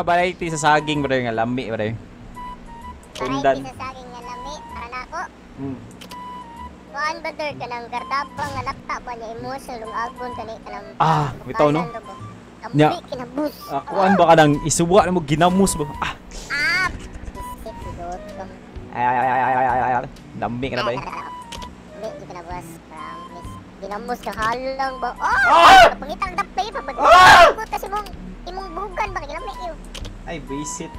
variety sa saging, brother, nga lami, brother. Variety sa saging nga lami, para na ako. Kuan brother, kanang gardabang nga lakta ba niya emotion, lungagon kani kanang bitaw no? Nya. Kinabus. Kuan ba ka nang isuwa na mo ginamos ba? Isip idot ko. Ay. Dami ka na ba eh? Hindi, di ka na boss. Promise. Ginamos ka halang ba? Pangitang dapay pa. Kasi imong buhugan ba? Kinamay iyo. Ay, visit.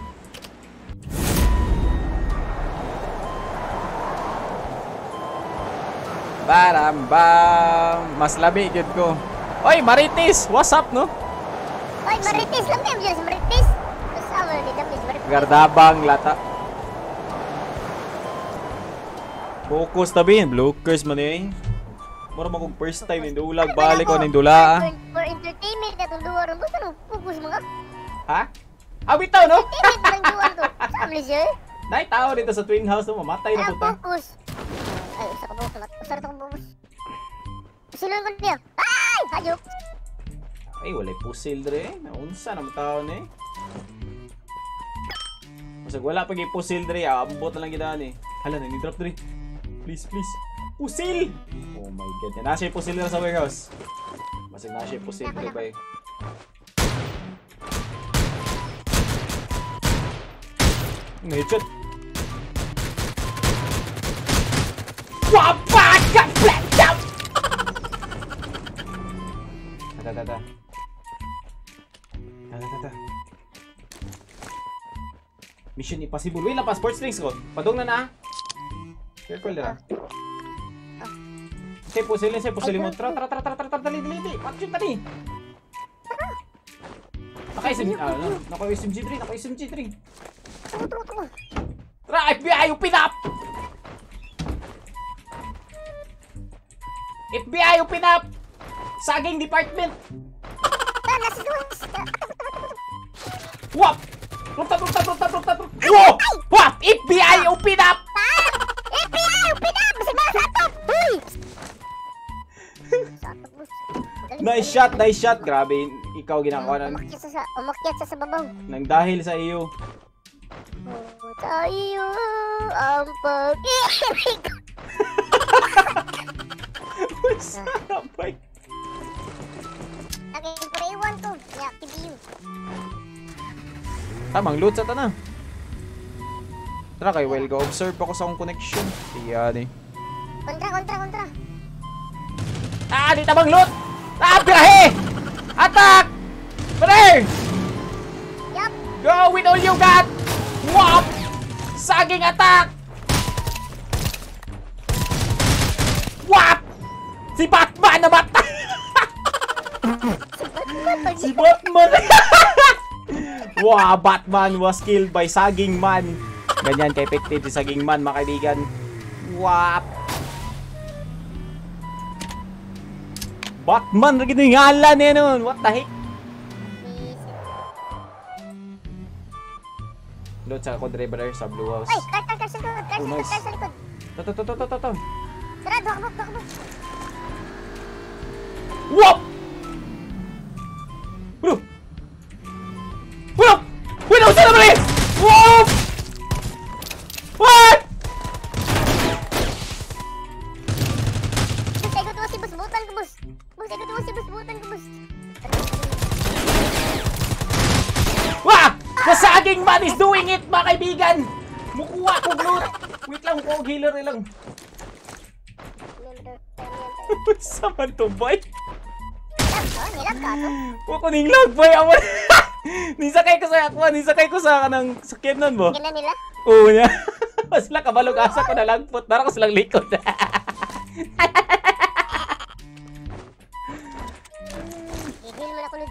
Barambam! Mas lami yun ko. Oy, Marites! What's up, no? Oy, Marites! Lami yun sa Marites! Kasama na dito, Marites. Gardabang lata. Focus tabi, blockers man eh. Mura mo kong first time nindulag, balik ko nindula. For entertainment na itong duwa rin. Gusto nung focus mga? Ha? Bitaw no? Entertainment na yung duwa ito. Saan mo siya? Nay tao dito sa twin house no, mamatay na puta. Focus. Ay, usa ka bukas. Usa ka bukas. Pusilon ko niya. Ay! Hayop! Ay, walay pusil dre. Naunsa na tao ni. Masag wala pag ipusil dre, ambot na lang gidaan eh. Hala, nani-drop dre. Please. Pusil! Oh my god. Nasa yung pusil na sa warehouse. Masag nasa yung pusil dre ba eh. Headshot. Wapaka! Black down! Tata. Mission impossible. Wait lang pa, sports drinks ko. Padung na. Careful na. Say pusilin mo. Tara, dali. Patsyot tali. Naka-SMG 3. Tunggu. Tara, FBI, open up! FBI, open up! Saging department! Nasa duwas. Wap! Rukta! Wow! Wap! FBI, open up! FBI, open up! Masig mga satop! Uy! Satop, boss. Nice shot! Grabe, ikaw ginakawa Umakyat sa babaw. nang dahil sa iyo. Tayo ang pag-ibig. Sarap ba? Nag-iwan ko. I-active you. Tamang loot sa tanah. Tara kay while go observe ako sa akong connection. Tiyan eh. Kontra. Di tamang loot! Birahe! Attack! Brother! Yup. Go with all you got! Wop! Saging attack! Wop! Si Batman na bata! Si Batman! Wow, Batman was killed by Saging Man. Ganyan ka-effective si Saging Man, mga kaibigan. Wop! Batman, rin yung ngalan eh nun. What the heck? Load sa Kodre brother sa Blue House. Ay, car sa likod. Car sa likod. To. Sarado, hakbok. Wop! Bro! Wait, ako sila bali! Wop! What? Bus, ikot mo si Bus. Butan ko, Bus. Butan ko, Bus. Wah! The Saging Man is doing it, mga kaibigan! Mukuha ko loot! Wait lang, ko healer lang. Saman to, boy? Nilag ka to? Huwag ko ning lag, boy! Awan! Nisakay ko sa kanang sakyan nun mo. Ganda nila? Oo niya. Mas lang kabalog asa ko na lagpot. Dara ko silang likod. Igil mo na kulod.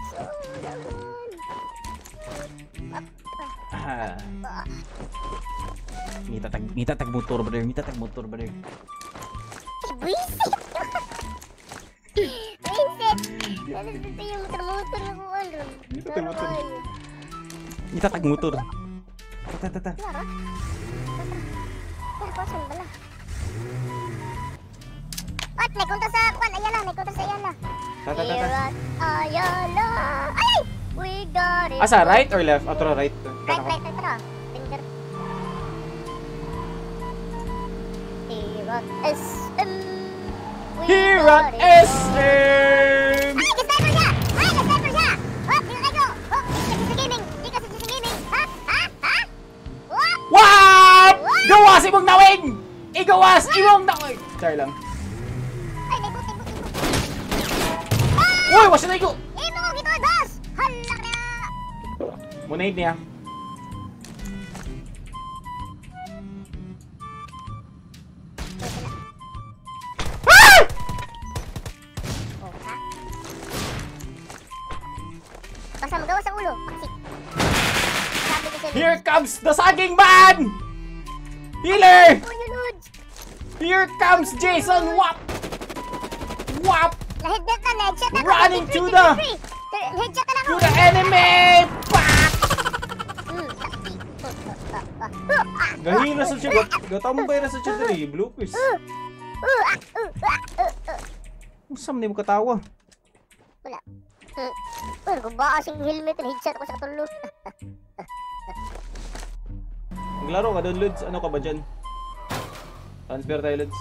Ngita tag motor brother. Buisit! Ano dito yung motor na kuhan ron? Ngita tag motor. Tata. Lara? Pasan bala? What? May kunta sa kuhan. Ayala. Tata. Ayala. Ay! We got it. Asa, right or left? Atro, right. Right, tara. Finger. Here at SM. Here at SM! Ay, ka-sniper niya! Ay, ka-sniper niya! Hop, dito tayo! Hop, dito sa gaming! Dito sa gaming! Ha? Hop! Wap! Gawas imong nawing! Igawas imong nawing! Char lang. Ay, naibot. Uy, wasa na igo! Imo ko gito, boss! Hala ka na! Munahid niya. Basta magawa sa ulo. Paksik. Sabi ko sa'yo. Here comes the saging man! Healer! Oh, you load. Here comes Jason! Wap! Wap! Na-headshot na, na-headshot na. Running to the- Headshot ka na ako. To the enemy! Pak! Gahina sa siya. Gatambay na sa siya dali. Blue quiz. Saan mo katawa? Wala. Wala ko ba kasing helmet na headshot ako sa katulo. Naglaro ka doon, Lods. Ano ka ba dyan? Transfer tayo, Lods.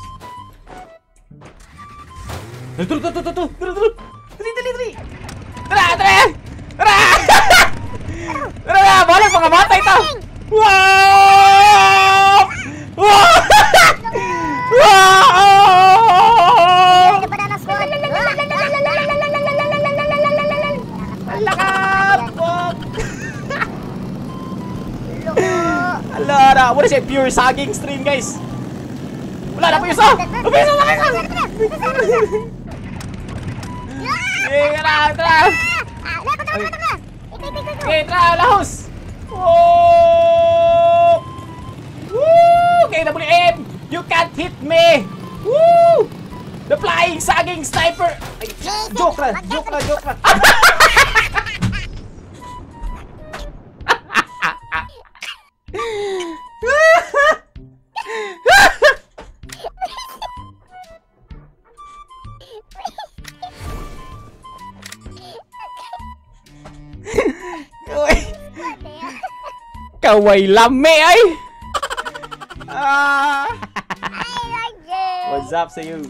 Dali! Tara! Balik, mga matay ito! Wow! Wow! Wow! Ano ba na na squad? Alakap! Loko. Ala, what is it? Pure saging stream, guys. Wala na po yung sa! Tara! Okay, tara, lahos! Woo! Woo! Okay, WM! You can't hit me! Woo! The flying saging sniper! Ay, joke lang! Kaway lami ay! What's up sa you?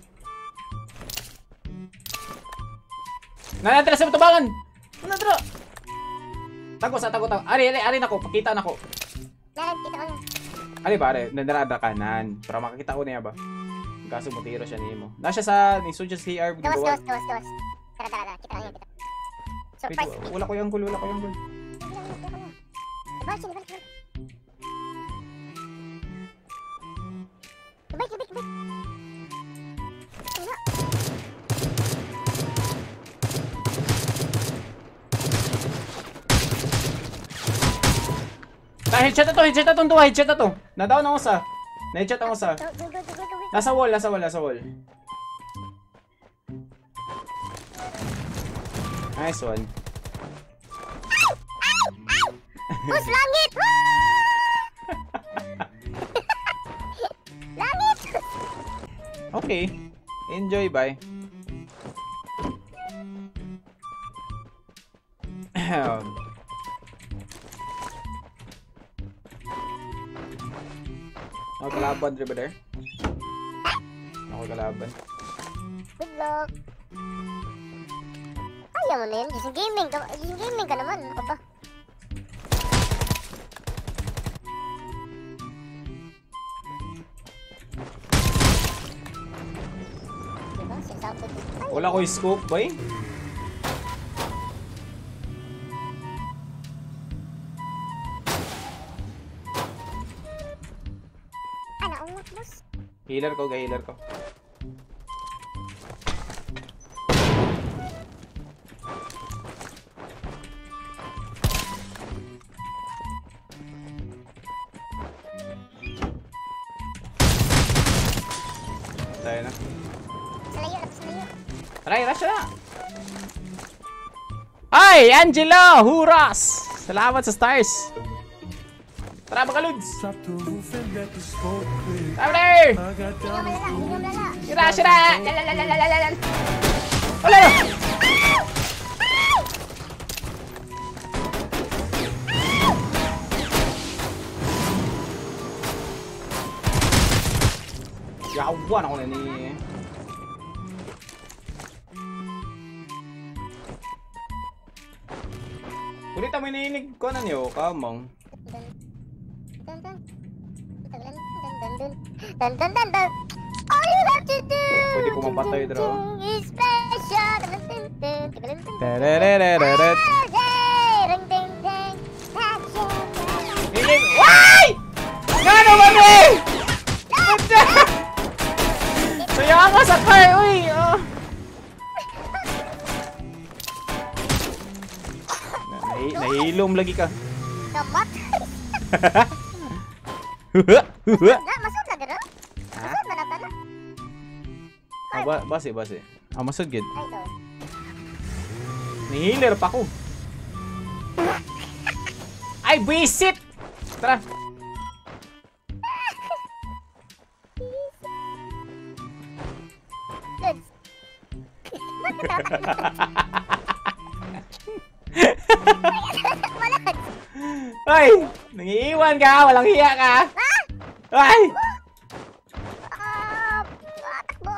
Nanatira sa matubangan! Nanatira! Tago. Ari nako, pakita nako. Kita ko na. Ari ba, nandarada kanan. Para makakita ko niya ba? Kaso mutiro siya ni mo. Nasa sa ni Suja CR. Gawas. Tara. Kita ko na. Surprise. Wala ko yung gul. Balik. Headshot na to. Nadaw na usa. Na-headshot ang usa. Nasa wall. Nice one. Bus, langit! Langit! Okay. Enjoy, bye. Ako kalaban, ba there? Ako kalaban. Good luck. Kaya mo na yun. Gising gaming ka naman. Ako ba? Diba? Sinasabi ko. Wala ko yung scope, boy. Naungat, boss. Healer ko. Tayo na. Sa layo. Try, rush na! Ay, Angelo! Huras! Salamat sa stars! Tara, mga Lods! Tara, brother! Hindi malala. Rush na! Lalalalalalal! Wala na! Yawan ako na ni. Ulit kami nainig ko na niyo, kamang. Dun, dun. Dun, dun, dun, dun, dun, dun. All you have to do Pwede ko mapatay, bro. is special. Dun, dun, dun, dun, dun, dun. Terererereret. Ring, ding, ding. Inig! Why? Nga naman eh! Saya ka sa car, uy! Oh. Nahilom lagi ka. Kamat. Na, masud na gano'n? Masud na natala. Base. Masud gid. Ay, ito. Ni-healer pa ko. Ay, visit! Tara. Lods. Bakit tatakbo? Malad. Ay! Nangiiwan ka! Walang hiya ka! Ay! Takbo.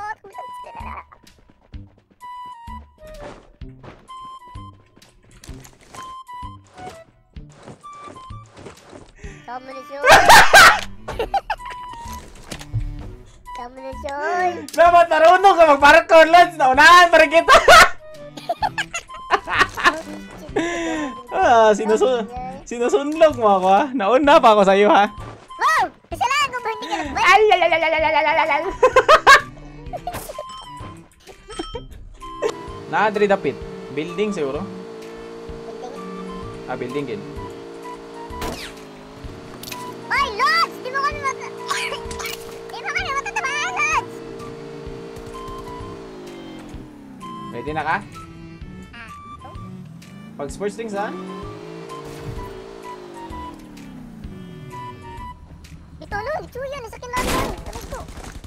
Komunisyon. Komunisyon. Dapat marunong ka mag-parkour, Lods! Naunahan pa rin kita! Sinusunlog mo ako, ha? Nauna pa ako sa'yo, ha? Wow! Kasalanan ko ba hindi ka nagbay? Ay, lalalalalalalalalalal. Naadri dapit. Building siguro? Building gid. Ay, Lods! Di mo kami matatamaan, Lods! Ready na ka? Pag sports things, ha? Ito, Lord! Ito yan! Nasa kinalaman! Tapos ko!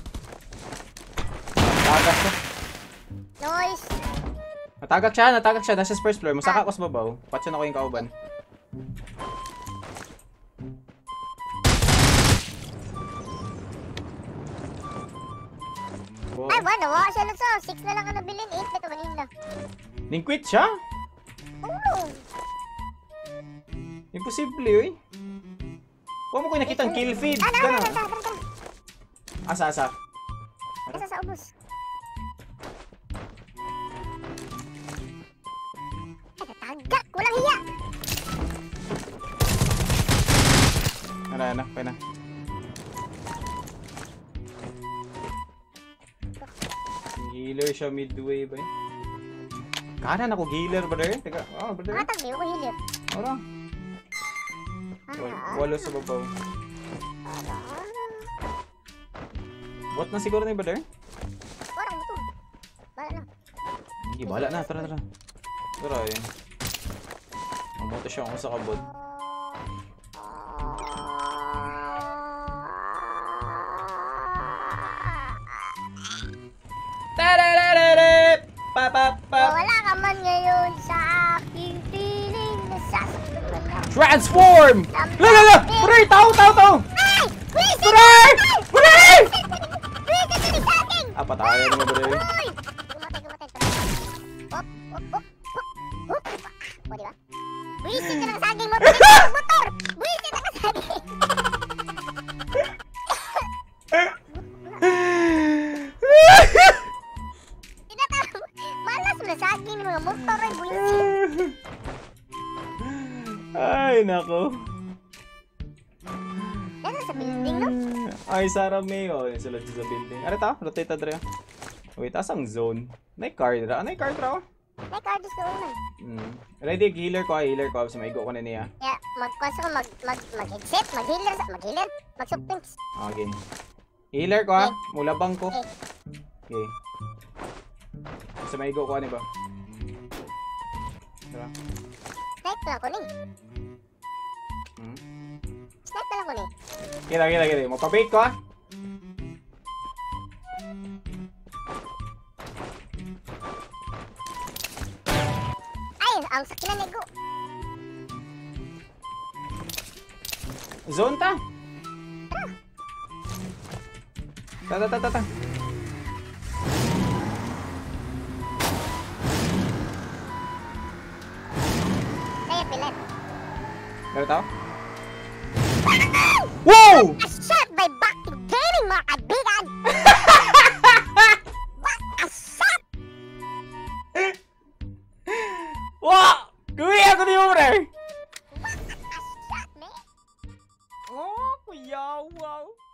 Noise! Natagak siya. Nasa first floor. Masaka ko sa babaw. Patsan ako yung kauban. Oh. Ay, wala! Wala siya, Lods! 6 na lang ang nabilin. 8 na ito kanina. Ning-quit siya? Oo! Imposible, uy. Huwag mo ko nakita ang kill feed. Tara! Asa. Nasa sa ubos. Ay, natagak! Walang hiya! Ano, kaya na. Healer siya midway ba yun? Kanan ako healer, brother. Teka, brother. Matag, di ko hilir. Wala. Walo sa babaw. Bot na siguro na yung brother? Parang mutum. Bala lang. Hindi, bahala na. Tara. Tara, yun. Mamoto siya ako sa kabot. Tararararap! Wala ka man ngayon sa aking piling. Nasasaktan ka na. Transform! Lala! Pray! Tao! Ay! Wisit! Pray! Pray! Wisit ka sa akin! Patayan mo, bro. Uy! Gumatay. Hop! O, diba? Wisit ka ng saging mo! Motor! Wisit ka ng saging! Tinatawag! Malas mo na saging mga motor ay wisit! Ay, nako. Yan sa building, no? Ay, Sarah May. Oh, yung sulat sa building. Ano ta? Rotate adre. Wait, asang zone? May card ra. Ano yung card ra? May card is naman. Ready, healer ko. Kasi maigo ko na niya. Kaya, magkwasa ko mag-exit, mag-healer, mag-subtings. Okay. Healer ko, ha? Mulabang ko. Okay. Kasi maigo ko, ano ba? Tara. Snipe lang ko ni. Snipe lang ko ni. Kira. Mapapake ko, ha? Ay, ang sakinan ni Go. Zone ta? Ta. Kaya pilat. Meron tao? Wow! A shot by Back to Gaming, mga kaibigan! What a shot! Wow! Kuya ako ni Ure! What a shot, man! Oh, kuya, wow!